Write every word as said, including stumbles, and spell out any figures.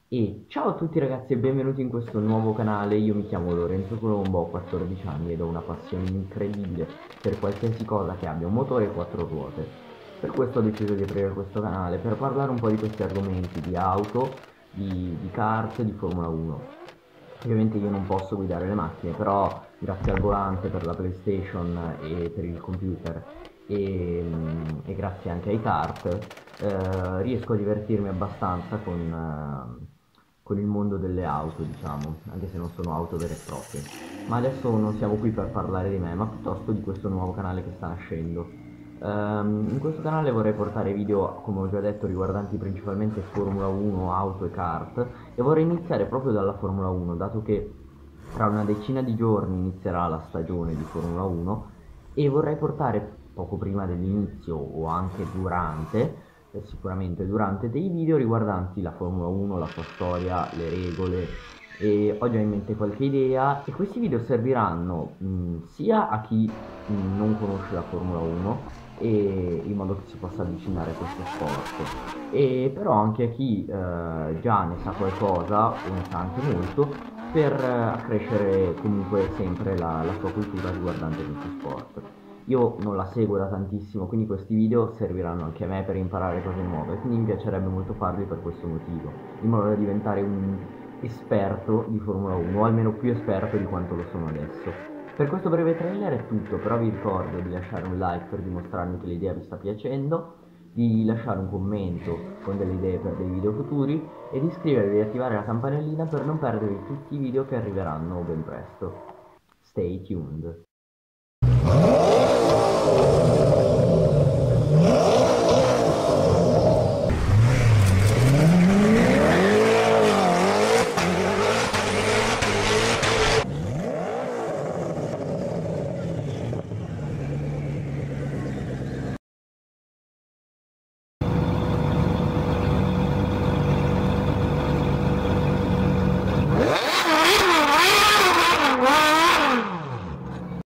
E ciao a tutti ragazzi e benvenuti in questo nuovo canale. Io mi chiamo Lorenzo Colombo, ho quattordici anni ed ho una passione incredibile per qualsiasi cosa che abbia un motore e quattro ruote. Per questo ho deciso di aprire questo canale, per parlare un po' di questi argomenti di auto, di, di kart, di Formula uno. Ovviamente io non posso guidare le macchine, però grazie al volante per la PlayStation e per il computer e, e grazie anche ai kart eh, riesco a divertirmi abbastanza con, eh, con il mondo delle auto, diciamo, anche se non sono auto vere e proprie. Ma adesso non siamo qui per parlare di me, ma piuttosto di questo nuovo canale che sta nascendo. Ehm, in questo canale vorrei portare video, come ho già detto, riguardanti principalmente Formula uno, auto e kart, e vorrei iniziare proprio dalla Formula uno, dato che tra una decina di giorni inizierà la stagione di Formula uno e vorrei portare poco prima dell'inizio o anche durante, eh, sicuramente durante, dei video riguardanti la Formula uno, la sua storia, le regole e ho già in mente qualche idea e questi video serviranno mh, sia a chi mh, non conosce la Formula uno e in modo che si possa avvicinare a questo sport e però anche a chi eh, già ne sa qualcosa o ne sa anche molto per eh, accrescere comunque sempre la, la sua cultura riguardante questo sport. Io non la seguo da tantissimo, quindi questi video serviranno anche a me per imparare cose nuove, quindi mi piacerebbe molto farli per questo motivo, in modo da diventare un esperto di Formula uno, o almeno più esperto di quanto lo sono adesso. Per questo breve trailer è tutto, però vi ricordo di lasciare un like per dimostrarmi che l'idea vi sta piacendo, di lasciare un commento con delle idee per dei video futuri e di iscrivervi e attivare la campanellina per non perdervi tutti i video che arriveranno ben presto. Stay tuned.